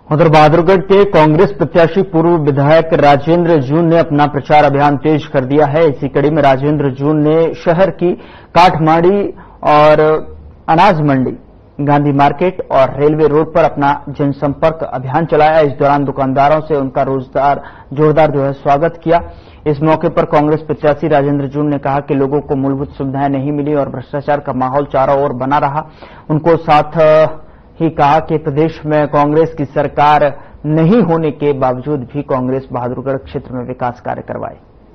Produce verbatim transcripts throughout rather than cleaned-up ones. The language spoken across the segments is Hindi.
उधर बहादुरगढ़ के कांग्रेस प्रत्याशी पूर्व विधायक राजेंद्र जून ने अपना प्रचार अभियान तेज कर दिया है। इसी कड़ी में राजेंद्र जून ने शहर की काठमाड़ी और अनाज मंडी, गांधी मार्केट और रेलवे रोड पर अपना जनसंपर्क अभियान चलाया। इस दौरान दुकानदारों से उनका रोजगार जोरदार जो है स्वागत किया। इस मौके पर कांग्रेस प्रत्याशी राजेंद्र जून ने कहा कि लोगों को मूलभूत सुविधाएं नहीं मिली और भ्रष्टाचार का माहौल चारों ओर बना रहा। उनको साथ ही कहा कि प्रदेश में कांग्रेस की सरकार नहीं होने के बावजूद भी कांग्रेस बहादुरगढ़ क्षेत्र में विकास कार्य करवाए।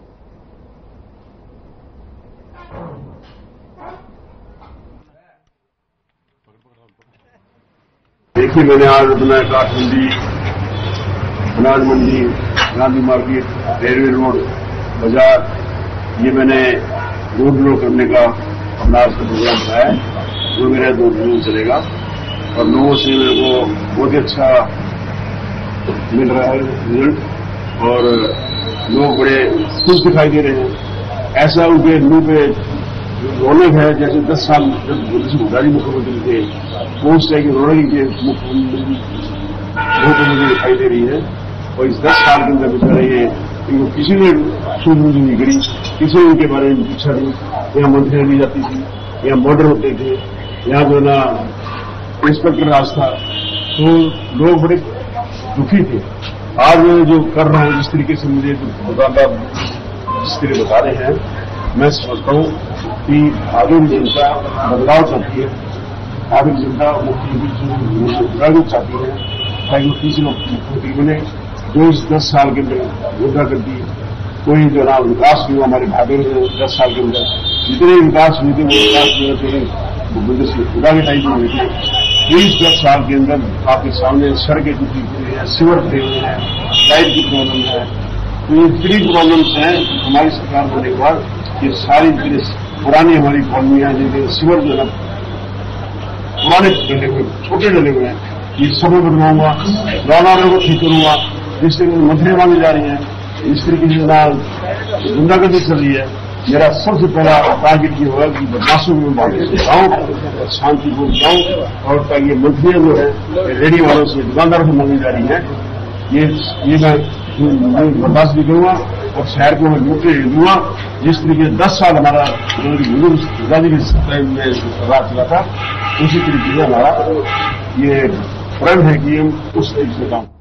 देखिए, मैंने आज अपना काठ मंडी, अनाज मंडी, गांधी मार्केट, रेलवे रोड, बाजार, ये मैंने रोड ब्लॉक करने का अपना आज का प्रोग्राम बनाया है, जो मेरा दो दिन चलेगा और लोगों से मेरे को बहुत ही अच्छा मिल रहा है रिजल्ट और लोग बड़े खुश दिखाई दे रहे हैं। ऐसा उनके मुंह पे रौनक है जैसे दस साल जब भुटानी मुख्यमंत्री थे वो उस तरह की रौनक के मुख्यमंत्री को मुझे दिखाई दे रही है। और इस दस साल के अंदर बेचारे ये इनको किसी ने सूझ बूझ नहीं करी, किसी ने उनके बारे में पूछा नहीं। यहाँ मंत्री ली जाती थी, यहाँ मर्डर होते थे, यहाँ जो ना इंस्पेक्टर राज था, तो लोग बड़े दुखी थे। आज मैं जो कर रहा हूँ, जिस तरीके से मुझे दुकानदार जिस तरह बता रहे हैं, मैं समझता हूँ कि आगे जनता बदलाव चाहती है। आगे जनता मुख्यमंत्री चाहती है ताकि किसी मुख्यमंत्री बने जो इस दस साल के अंदर योजना कर दी। कोई जो ना विकास हुआ हमारे भागे में दस साल के अंदर जितने विकास हुए थे वो विकास हुए मुख्यमंत्री से खुदा के टाइम में हुए थे। इस दस साल के अंदर आपके सामने सड़कें टूटी हुई है, सिवर खड़े हुए हैं, लाइट की प्रॉब्लम है। तो ये थ्री प्रॉब्लम्स हैं हमारी सरकार होने के बाद। ये सारी पुरानी हमारी कॉलोनियां जिनके सिवर जो है पुराने डले हुए, छोटे डले हुए हैं, ये सब में बनवाऊंगा, गाँव को ठीक करूंगा। जिस तरीके से मंत्री मांगी जा रही है, इस तरीके से गुंडागर्दी चल रही है, मेरा सबसे पहला टारगेट ये होगा कि बदमाशों में वापस जाऊं, शांतिपूर्ण जाऊं और ताकि मंत्रियां जो है रेडी वालों से, दुकानदारों से मांगी जा रही है, ये ये मैं बर्दाश्त भी करूंगा और शहर को मैं लूटे दूंगा। जिस तरीके से दस साल हमारा गांधी की टाइम में राज चला था, उसी तरीके से हमारा ये प्रण है कि हम उस तरीके से काम